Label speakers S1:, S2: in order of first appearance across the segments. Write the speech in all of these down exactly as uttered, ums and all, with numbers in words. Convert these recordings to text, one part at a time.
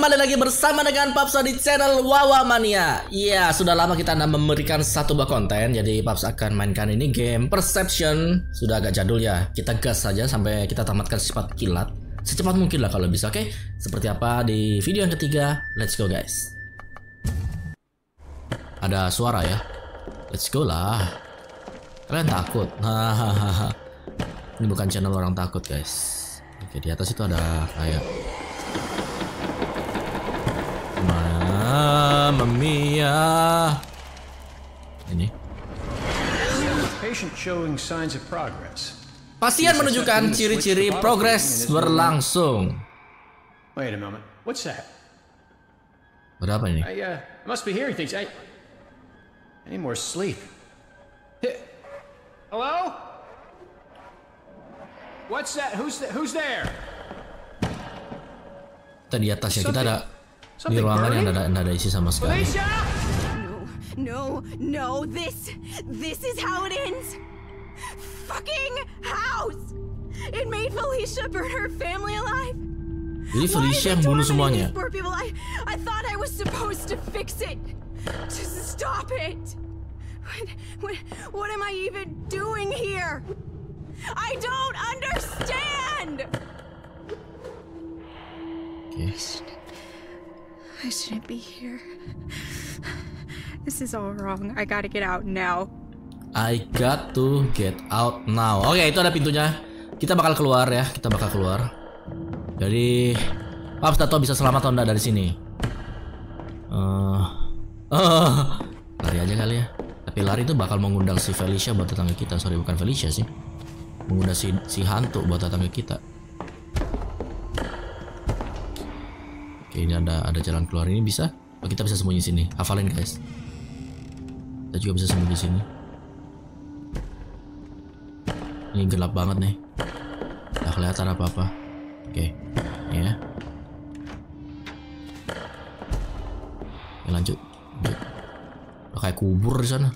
S1: kembali lagi bersama dengan Papsa di channel Wawa Mania. Iya, sudah lama kita tidak memberikan satu buah konten, jadi Paps akan mainkan ini game Perception. Sudah agak jadul ya, kita gas saja sampai kita tamatkan sifat kilat secepat mungkin lah kalau bisa. Oke, seperti apa di video yang ketiga? Let's go guys. Ada suara ya, let's go lah. Kalian takut? Hahaha. Ini bukan channel orang takut guys. Oke, di atas itu ada kayak Mamma mia. Ini. Pasien menunjukkan ciri-ciri progres berlangsung.
S2: Wait a moment. What's that?
S1: Ada apa ini?
S2: I uh, must be hearing things. I, I need more sleep. Hello? What's that? Who's th who's there?
S1: Kita di atas ya, kita ada di ruangan yang ada ada isi sama sekali.
S2: Felicia?
S3: No, no, no. This, this is how it ends. Fucking house. It made Felicia burn her family alive.
S1: Jadi Felicia yang bunuh semuanya.
S3: I, I thought I was supposed to fix it, to stop it. What, what, what am I even doing here? I don't understand.
S1: Okay.
S3: I shouldn't be here. This is all wrong. I gotta get out now.
S1: I got to get out now. Oke, itu ada pintunya. Kita bakal keluar ya. Kita bakal keluar. Jadi, Paps tak tahu bisa selamat atau enggak dari sini. Uh, uh, lari aja kali ya. Tapi lari itu bakal mengundang si Felicia buat datang ke kita. Sorry, bukan Felicia sih. Mengundang si, si hantu buat datang ke kita. Oke, ini ada ada jalan keluar, ini bisa. Oh, kita bisa sembunyi sini. Hafalin guys. Kita juga bisa sembunyi sini. Ini gelap banget nih. Gak kelihatan apa-apa. Oke, ya. Ya lanjut. lanjut. Oh, kayak kubur di sana.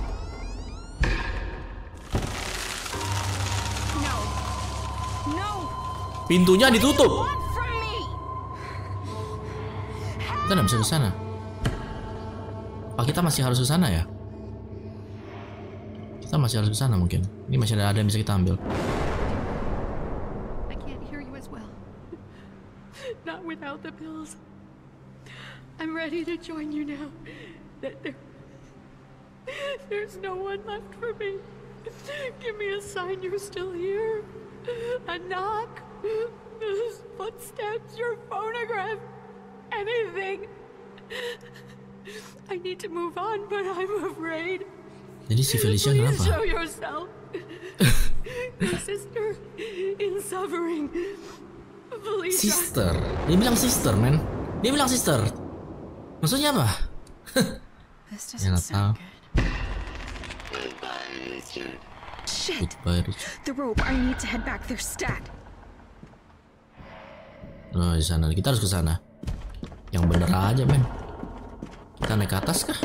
S3: No. No.
S1: Pintunya ditutup. Kita nggak bisa ke sana. Apa kita masih harus ke sana ya? Kita masih harus ke sana mungkin. Ini masih ada, ada yang bisa kita ambil.
S4: I can't hear you as well. Not without the pills. I'm ready to join you now. There, there's no one left for me. Give me a sign you're still here. A knock. Footsteps. Your phonograph. Anything. I need to move on, but I'm afraid.
S1: Jadi si Felicia kenapa?
S4: Show yourself. Your sister in suffering. Felicia.
S1: Sister. Dia bilang sister, man. Dia bilang sister. Maksudnya apa?
S3: This
S1: Ya
S3: doesn't
S1: nggak tahu.
S3: sound good. Shit.
S1: Goodbye, Richard.
S3: The rope. I need to head back there stat.
S1: Oh, di sana. Kita harus ke sana. Yang bener aja, men. Kita naik ke atas kah?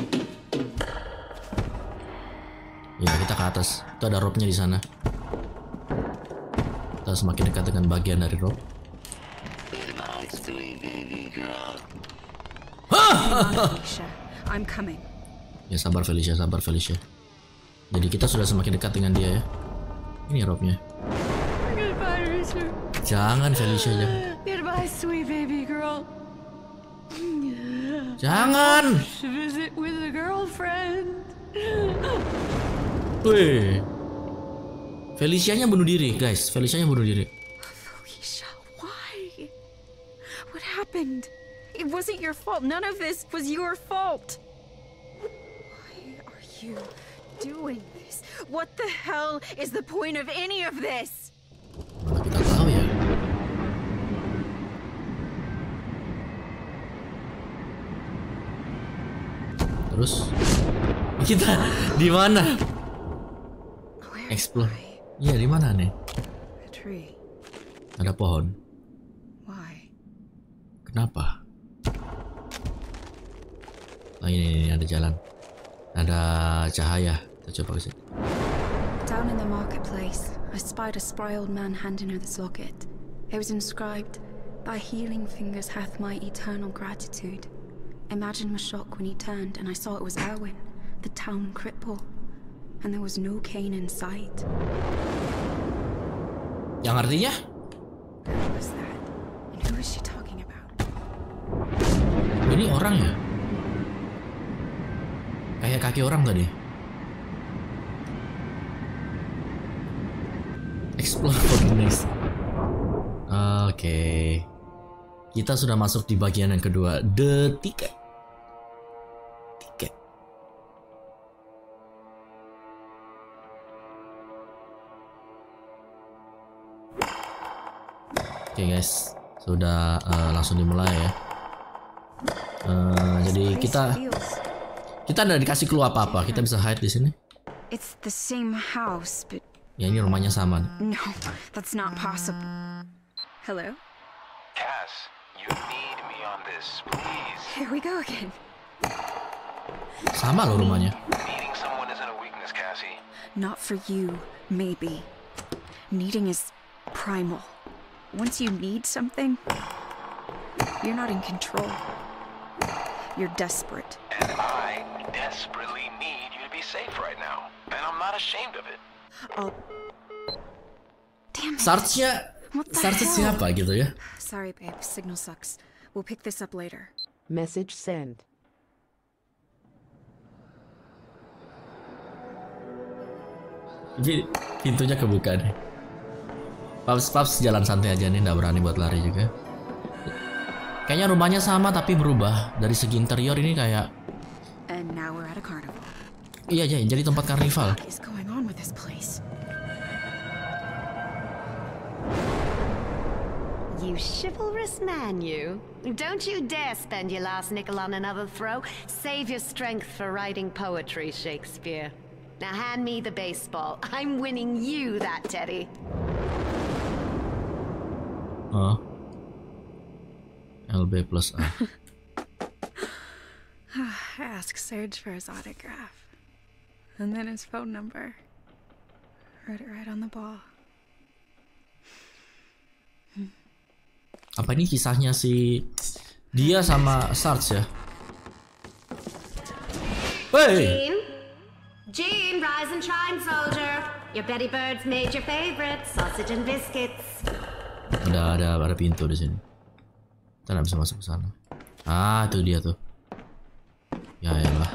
S1: Ya, kita ke atas. Itu ada rope-nya di sana. Kita semakin dekat dengan bagian dari rope.
S3: I'm coming.
S1: Ya, sabar Felicia, sabar Felicia. Jadi kita sudah semakin dekat dengan dia ya. Ini rope-nya.
S4: Goodbye, Richard.
S1: Jangan Felicia, jangan.
S4: Goodbye, sweet baby girl.
S1: Jangan.
S4: Visit with a girlfriend.
S1: Wih. Felicianya bunuh diri, guys. Felicianya bunuh diri.
S3: Felicia, why? What happened? It wasn't your fault. None of this was your fault. Why are you doing this? What the hell is the point of any of this?
S1: Mana kita tahu ya. Terus kita di mana? Explore. Iya, di mana nih?
S3: A tree.
S1: Ada pohon.
S3: Why?
S1: Kenapa? Oh, ini, ini ada jalan. Ada cahaya. Kita coba ke situ.
S3: Down in the marketplace, I spied a spry old man handing her this locket. It was inscribed, Thy healing fingers hath my eternal gratitude. Imagine my shock when he turned and I saw it was Erwin, the town cripple, and there was no Kane in sight.
S1: Yang artinya?
S3: Who was that? And who was she talking about?
S1: Ini orang ya? Kayak kaki orang tadi. Explore for the next. Oke, okay. Kita sudah masuk di bagian yang kedua, the ticket. Ticket. Oke okay guys, sudah uh, langsung dimulai ya. Uh, jadi kita kita nggak dikasih clue apa-apa, kita bisa hide di sini.
S3: It's the same house, but
S1: ya ini rumahnya sama.
S3: No, that's not possible. Hello?
S5: Cass, you need me on this, please.
S3: Here we go again.
S1: Sama loh rumahnya.
S5: Needing someone isn't a weakness, Cassie.
S3: Not for you, maybe. Needing is primal. Once you need something, you're not in control. You're desperate.
S5: And I desperately need you to be safe right now. And I'm not ashamed of it.
S3: Oh. Damn it.
S1: Sarge-nya
S3: What the
S1: Sarge
S3: hell?
S1: siapa gitu ya?
S3: Sorry, babe. Signal sucks. We'll pick this up later.
S6: Message sent.
S1: Tapi pintunya kebuka nih. Paps, paps jalan santai aja nih, nggak berani buat lari juga. Kayaknya rumahnya sama tapi berubah. Dari segi interior ini kayak.
S3: And now we're at a carnival.
S1: Iya aja, jadi tempat karnival.
S3: What is going on with this place?
S7: You chivalrous man, you. Don't you dare spend your last nickel on another throw. Save your strength for writing poetry, Shakespeare. Now hand me the baseball. I'm winning you that teddy.
S1: Oh. L B plus A.
S3: I asked Serge for his autograph. And then his phone number. Wrote it right on the ball.
S1: Apa ini kisahnya si dia sama Sarge ya? Hey!
S7: Jean? Jean, rise and shine, soldier. Your Betty Bird's made your favorite, sausage and biscuits.
S1: Ada ada ada pintu di sini. Kita nggak bisa masuk ke sana. Ah, itu dia tuh. Ya elah.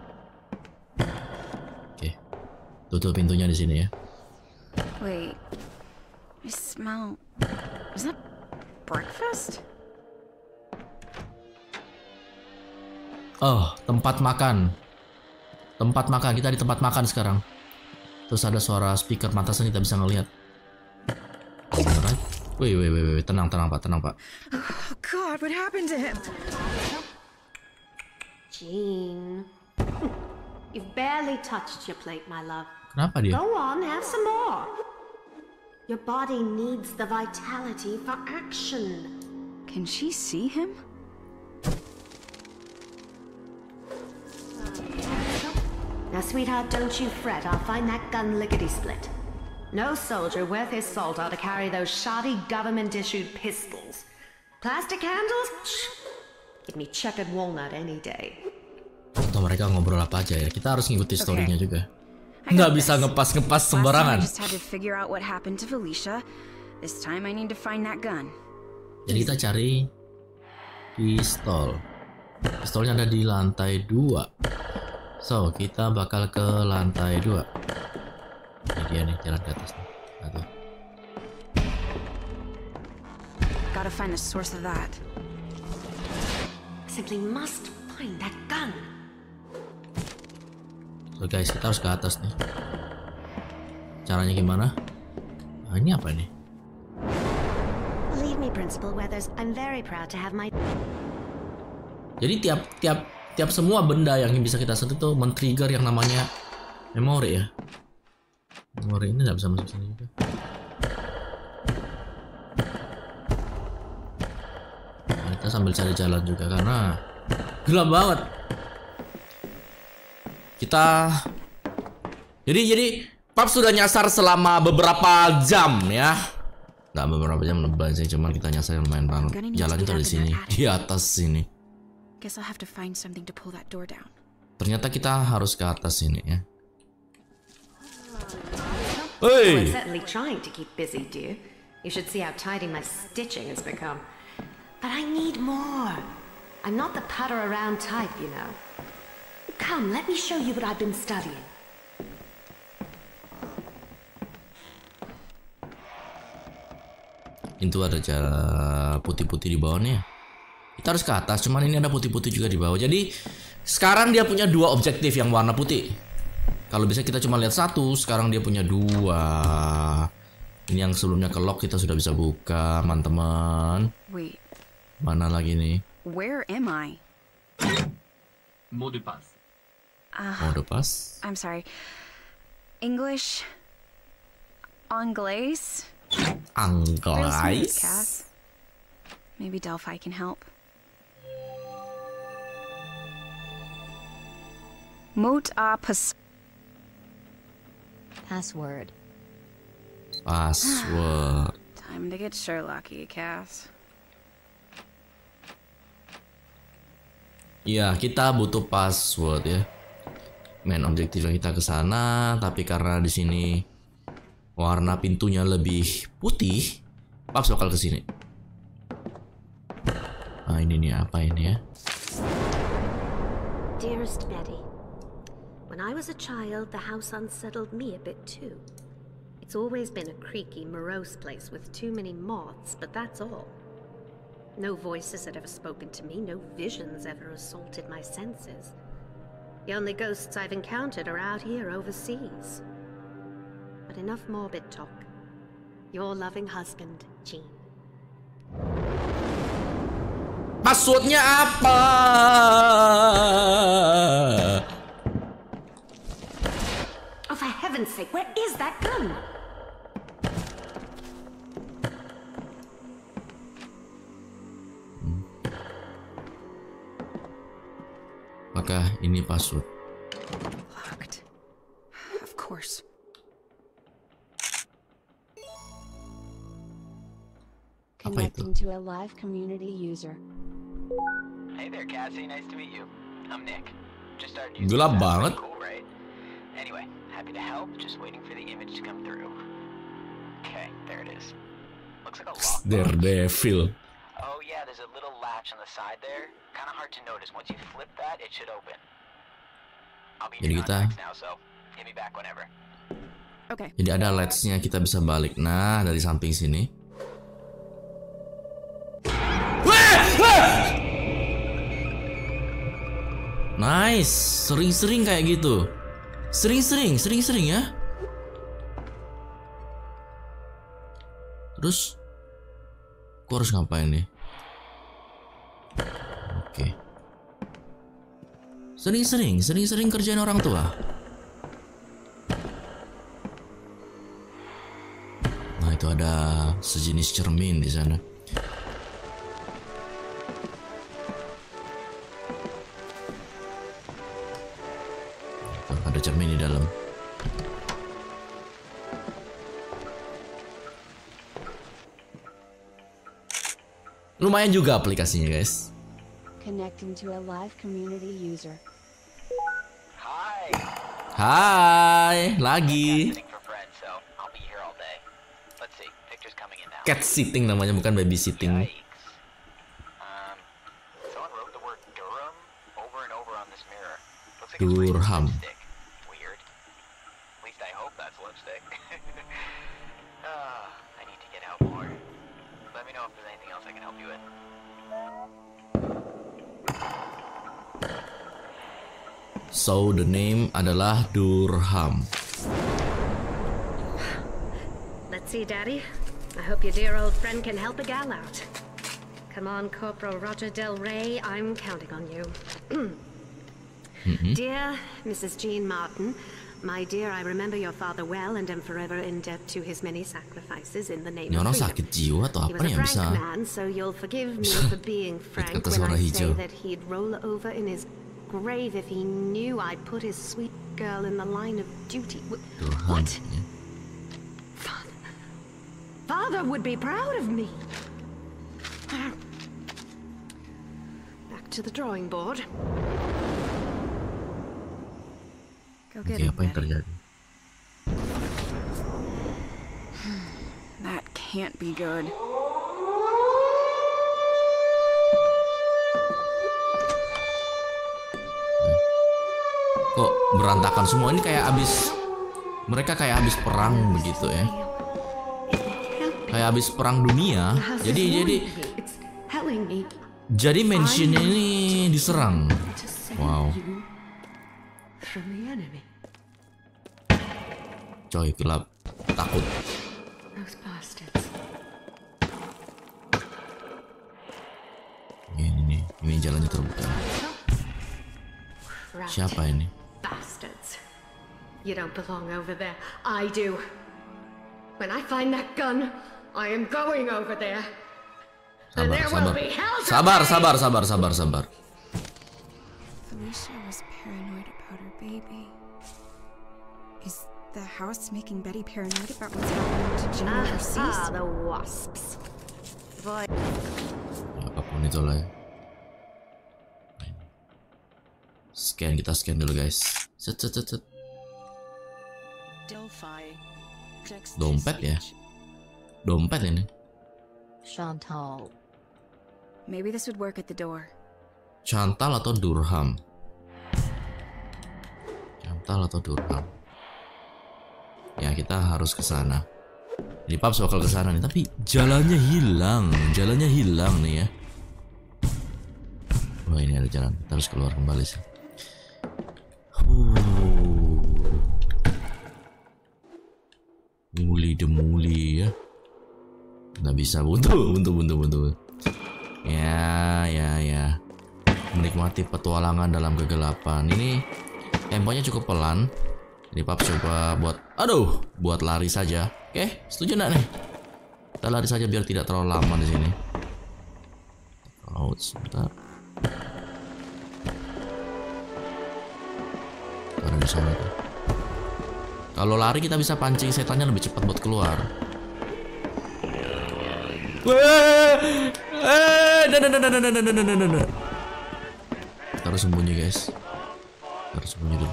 S1: Oke. Tutup pintunya di sini ya.
S3: Wait. I smell. Is that breakfast?
S1: Oh, tempat makan. Tempat makan, kita di tempat makan sekarang. Terus ada suara speaker mantasan kita bisa ngelihat. Beneran? Wih, wih, wih, wih, tenang, tenang Pak, tenang Pak.
S3: Oh God, what happened to him?
S7: Jean. You've barely touched your plate, my love.
S1: Kenapa dia?
S7: Go on, have some more. Your body needs the vitality for action.
S3: Can she see him?
S7: Now, sweetheart, don't you fret. I'll find that gun lickety-split. No soldier worth his salt ought to carry those shoddy government-issued pistols. Plastic handles? Shh. Give me checkered walnut any day.
S1: Atau mereka ngobrol apa aja ya? Kita harus ngikuti story-nya
S3: Okay.
S1: juga.
S3: I
S1: Nggak
S3: got
S1: bisa
S3: this.
S1: ngepas-ngepas
S3: Last time I
S1: sembarangan.
S3: just had to figure out what happened to Felicia. This time I need to find that gun.
S1: Jadi kita cari pistol. Pistolnya ada di lantai dua. So, kita bakal ke lantai dua. Ini dia nih, jalan ke atas nih. Nah, tuh.
S3: Gotta find the source of that.
S7: Simply must find that gun.
S1: So guys, kita harus ke atas nih. Caranya gimana? Nah, ini apa nih?
S7: Believe me, Principal Weathers, I'm very proud to have my...
S1: Jadi tiap tiap tiap semua benda yang bisa kita sentuh tuh men-trigger yang namanya memori ya. Memori ini nggak bisa masuk sini juga. Nah, kita sambil cari jalan juga karena gelap banget. Kita jadi jadi Pap sudah nyasar selama beberapa jam ya. Nggak beberapa jam lebih sih, cuman kita nyasar lumayan banget. Jalannya tuh dari sini, di atas sini.
S3: Guess I'll have to find something to pull that door down.
S1: Ternyata kita harus ke atas sini ya.
S7: Oh, I'm
S1: Hey,
S7: certainly trying to keep busy, dear. You should see how tidy my stitching has become. But I need more. I'm not the putter around type, you know. Come, let me show you what I've been studying.
S1: itu ada cara putih-putih di bawahnya. Kita harus ke atas, cuman ini ada putih-putih juga di bawah. Jadi sekarang dia punya dua objektif yang warna putih. Kalau bisa kita cuma lihat satu, sekarang dia punya dua. Ini yang sebelumnya ke lock kita sudah bisa buka, teman-teman.
S3: Wait,
S1: Mana lagi nih?
S3: where am I?
S6: Mot de passe.
S1: Mode pas.
S3: I'm sorry. English? Anglais? Real smooth,
S1: Anglais.
S3: Cass. Maybe Delphi can help. Mot a pas.
S8: Password.
S1: Password.
S3: Time to get Sherlocky, Cass.
S1: Iya, kita butuh password ya. Main objektifnya kita ke sana, tapi karena di sini warna pintunya lebih putih, Paps bakal ke sini. Nah, ini nih apa ini ya?
S7: Dearest Betty, when I was a child, the house unsettled me a bit too. It's always been a creaky, morose place with too many moths, but that's all. No voices had ever spoken to me, no visions ever assaulted my senses. The only ghosts I've encountered are out here overseas. But enough morbid talk. Your loving husband, Jean.
S1: Passwordnya apa?
S7: Oh, for heaven's sake, where is that gun?
S1: Maka ini password.
S3: Locked. Of course.
S1: Apa itu?
S8: Connecting to a live community user.
S5: Hey there, Cassie. Nice to meet you. I'm Nick. Just started using
S1: Gelap
S5: the app.
S1: banget.
S5: Cool, right? Anyway, happy to help. Just waiting for the image to come through. Okay, there it is. Looks like a lock.
S1: Daredevil.
S5: Oh yeah, there's a little latch on the side there. Kind of hard to notice. Once you flip that, it should open. I'll be in
S1: Jadi
S5: your
S1: kita-
S5: contacts now, so hit me back whenever.
S3: Okay.
S1: Jadi ada latch-nya, kita bisa balik. Nah, dari samping sini. Nice, sering-sering kayak gitu. Sering-sering, sering-sering ya. Terus, gua harus ngapain nih? Oke. Sering-sering, sering-sering kerjain orang tua. Nah, itu ada sejenis cermin di sana. Tuh, ada cermin di dalam. Lumayan juga aplikasinya, guys.
S8: Connecting to a live community user.
S5: Hi.
S1: Hai, lagi.
S5: Sitting for friends, so I'll be here all day. Let's see. Victor's coming in now.
S1: Cat sitting namanya, bukan babysitting.
S5: Yikes. Um, someone wrote the word Durham over and over on this mirror. Looks like it's written with
S1: Durham.
S5: lipstick. Weird. At least I hope that's lipstick. Ah, I need to get out more. Let me know if there's anything else I can help you with.
S1: So the name adalah Durham.
S7: Let's see, Daddy. I hope your dear old friend can help a gal out. Come on, Corporal Roger Del Rey, I'm counting on you. Dear Missus Jean Martin, my dear, I remember your father well and am forever in debt to his many sacrifices in the name
S1: Ini
S7: of
S1: orang
S7: freedom.
S1: sakit jiwa atau
S7: He
S1: apa
S7: was
S1: nih
S7: a
S1: yang
S7: frank
S1: bisa?
S7: man, so you'll forgive me for being frank
S1: Kata
S7: when
S1: suara
S7: I
S1: hijau.
S7: say that he'd roll over in his grave if he knew I'd put his sweet girl in the line of duty. Wh-
S1: Durham.
S7: What?
S1: ya.
S7: Father would be proud of me. Back to the drawing board.
S3: Go get
S1: Oke,
S3: him,
S1: apa yang
S3: Betty.
S1: terjadi?
S3: That can't be good.
S1: Kok berantakan semua? Ini kayak abis, mereka kayak abis perang begitu ya, kayak abis perang dunia. Jadi jadi
S7: It's telling me
S1: jadi mansion ini diserang.
S7: to save
S1: Wow.
S7: you from the enemy.
S1: Coy, gelap, takut.
S7: Those bastards.
S1: Ini nih, ini jalannya terbuka.
S7: Right.
S1: Siapa ini?
S7: Bastards. You don't belong over there. I do. When I find that gun, I am going over there. And
S1: Sabar,
S7: there
S1: sabar,
S7: will be hell to
S1: sabar,
S7: pay.
S1: sabar, sabar, sabar, sabar.
S3: Felicia was paranoid about her baby. Is the house making Betty paranoid about what's happening to June
S7: Ah,
S3: overseas?
S7: the wasps. Boy.
S1: Ya, apapun itu lah ya. Scan, kita scan dulu guys. Set, set, set, set. Dompet ya? Dompet ini.
S8: Chantal.
S3: Maybe this would work at the door.
S1: Chantal atau Durham? Chantal atau Durham? Ya, kita harus ke sana. Jadi Paps bakal ke sana nih, tapi jalannya hilang, jalannya hilang nih ya. Wah, ini ada jalan. Kita harus keluar kembali sih. Huh. Muli demuli ya. Nggak bisa, buntu, buntu, buntu, buntu. Ya, ya, ya. Menikmati petualangan dalam kegelapan. Ini temponya cukup pelan. Jadi Pap coba buat, aduh, buat lari saja. Oke, setuju nggak nih? Kita lari saja biar tidak terlalu lama di sini. Oh, sebentar. Ada di sana tuh. Kalau lari kita bisa pancing setannya lebih cepat buat keluar. Wah, eh, nah, nah, nah, nah, nah, nah, nah, nah, nah. Kita harus sembunyi guys. Kita harus sembunyi dulu.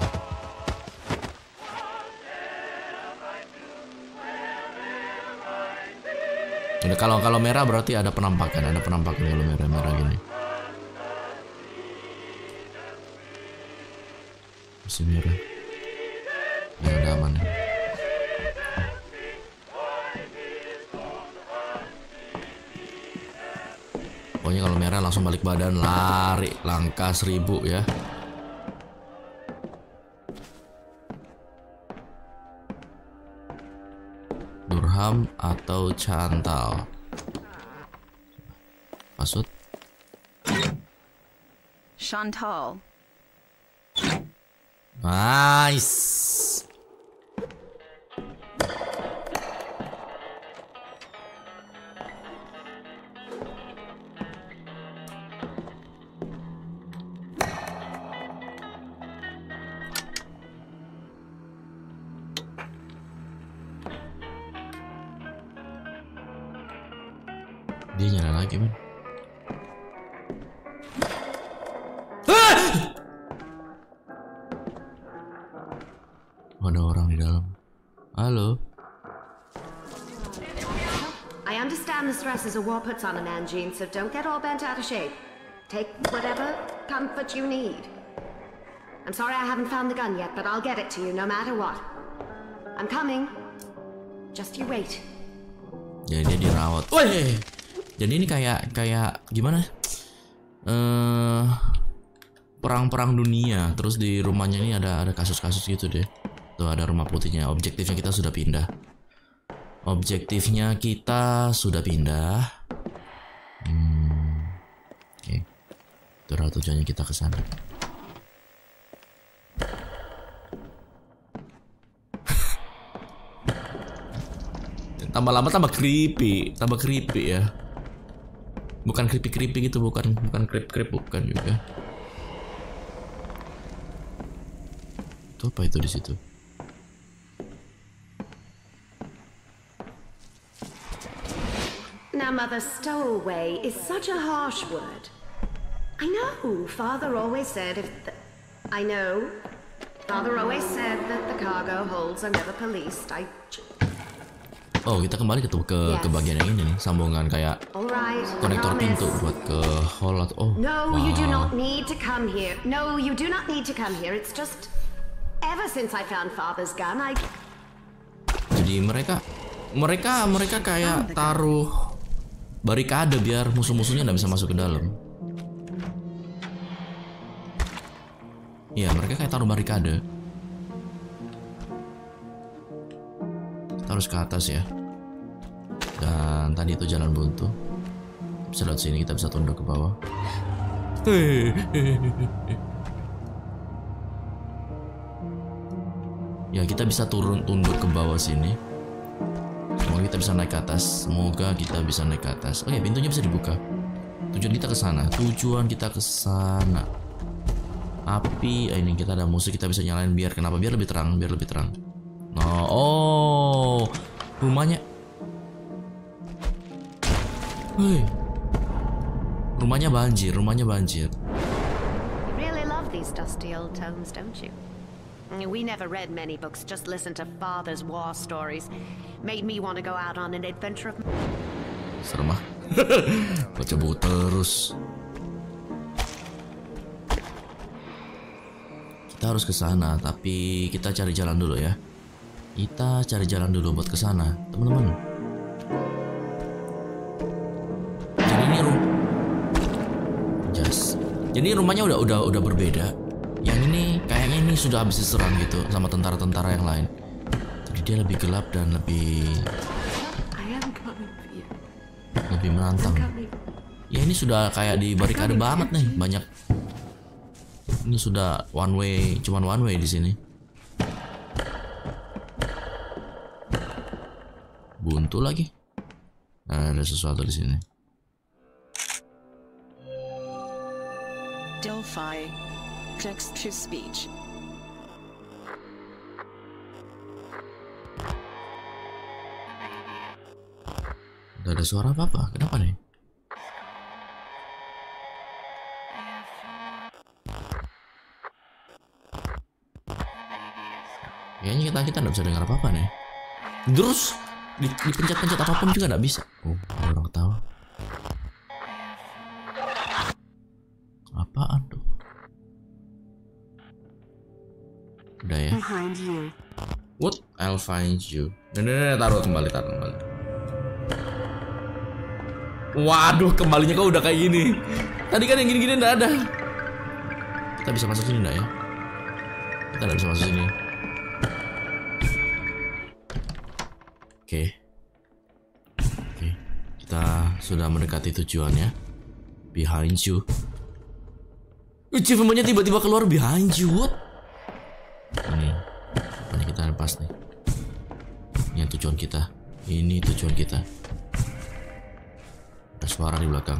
S1: Ini kalau kalau merah berarti ada penampakan, ada penampakan kalau merah-merah gini. Masih merah. Ya udah aman. Pokoknya kalau merah langsung balik badan, lari, langkah seribu ya. Durham atau Chantal? Maksud?
S3: Chantal.
S1: Nice. Dia nyala lagi man. Ah! Ada orang di dalam. Halo.
S7: I understand the stresses a war puts on a man, Jean, so don't get all bent out of shape. Take whatever comfort you need. I'm sorry I haven't found the gun yet, but I'll get it to you no matter what. I'm coming. Just you wait.
S1: Jadi dia dirawat. Woi. Jadi ini kayak kayak gimana? Eh perang-perang dunia. Terus di rumahnya ini ada ada kasus-kasus gitu deh. Tuh ada rumah putihnya. Objektifnya kita sudah pindah. Objektifnya kita sudah pindah. Hmm. Oke. Itu adalah tujuannya kita ke sana. Tambah lama tambah creepy, tambah creepy ya. Bukan creepy-creepy gitu, bukan bukan creep-creep bukan juga. Itu apa itu di situ?
S7: Now, Mother, stowaway is such a harsh word. I know. Father always said if the... I know. Father always said that the cargo holds are never policed. I...
S1: Oh, kita kembali ke ke,
S7: Yes.
S1: ke bagian yang ini nih, sambungan kayak
S7: Alright,
S1: konektor
S7: promise.
S1: pintu buat ke hall atau oh.
S7: No, you do
S1: wow.
S7: not need to come here. No, you do not need to come here. It's just... Ever since I found Father's gun, I...
S1: Jadi mereka mereka mereka kayak taruh barikade biar musuh-musuhnya nggak bisa masuk ke dalam. Iya, mereka kayak taruh barikade. Kita harus ke atas ya. Dan tadi itu jalan buntu. Bisa lewat sini, kita bisa tunduk ke bawah. Ya, kita bisa turun tunduk ke bawah sini. Semoga kita bisa naik ke atas. Semoga kita bisa naik ke atas. Oke, pintunya bisa dibuka. Tujuan kita ke sana. Tujuan kita ke sana. Api, eh, ini kita ada musuh, kita bisa nyalain biar kenapa? Biar lebih terang, biar lebih terang. No, oh, rumahnya. Hei, rumahnya banjir, rumahnya banjir.
S7: You really love these dusty old tomes, don't you? We never read many books, just listened to Father's war stories. Made me want to go out on an adventure of...
S1: Serem ah. Baca buku terus. Kita harus ke sana, tapi kita cari jalan dulu ya. Kita cari jalan dulu buat ke sana, teman-teman. Jadi ini rum Just. Jadi rumahnya udah udah udah berbeda. Yang ini kayaknya ini sudah habis diserang gitu sama tentara-tentara yang lain. Jadi dia lebih gelap dan lebih lebih menantang. Ya ini sudah kayak di barikade banget nih, banyak. Ini sudah one way, cuman one way di sini. Buntu lagi. Nah, ada sesuatu di sini.
S9: Delphi, text to speech.
S1: Gak ada suara apa-apa. Kenapa nih? Kayaknya kita kita nggak bisa dengar apa-apa nih. Terus di, dipencet-pencet apapun juga nggak bisa. Oh, ada orang ketawa. Apaan tuh? Udah ya. What? I'll find you. Nah, nah, nah, taruh kembali, taruh kembali. Waduh, kembalinya kok udah kayak gini. Tadi kan yang gini-gini nggak ada. Kita bisa masuk sini nggak ya? Kita nggak bisa masuk sini. Oke. Oke. Kita sudah mendekati tujuannya. Behind you. Achievementnya tiba-tiba keluar behind you. What? Ini. Ini kita pas nih. Ini tujuan kita. Ini tujuan kita. Ada suara di belakang.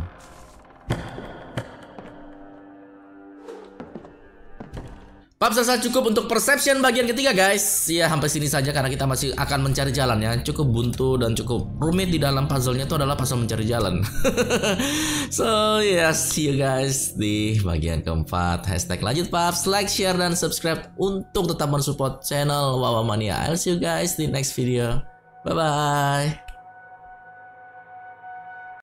S1: Paps, rasa cukup untuk perception bagian ketiga guys. Ya sampai sini saja karena kita masih akan mencari jalan ya. Cukup buntu dan cukup rumit di dalam puzzle-nya itu adalah puzzle mencari jalan. So ya, yeah, see you guys di bagian keempat. Hashtag lanjut Paps, like, share, dan subscribe untuk tetap mensupport channel Wawa Mania. I'll see you guys di next video. Bye bye.